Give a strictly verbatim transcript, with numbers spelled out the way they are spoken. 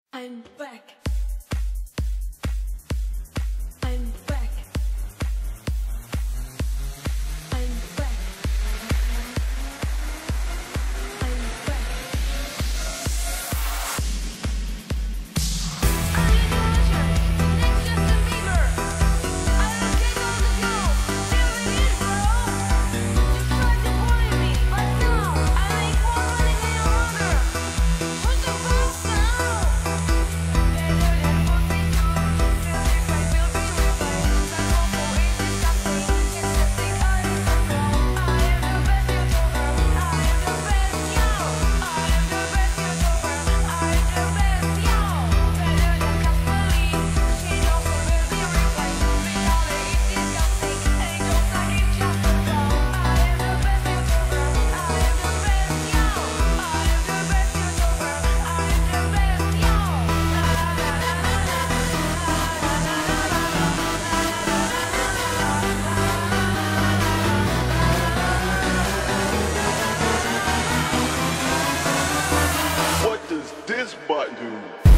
I'm back. I'm back. I'm back. I'm back. I'm your Usher, next Justin Bieber. I don't take on the show. There it is, bro. Just try to bully me, but no, I ain't quarreling any longer. Who's the boss now? Better than forty-two. Feel if I will be replaced. I'm awful, it's disgusting. It's the thing I need to know. I am the best YouTuber. I am the best, yo. I am the best YouTuber. I am the best, yo. Better than Casper Lee. She knows who will be replaced. Finale is disgusting. Angels like it's just a flow. I am the best YouTuber. I am the best, yo. I am the best YouTuber. I am the best, yo. La la la la la What does this button do?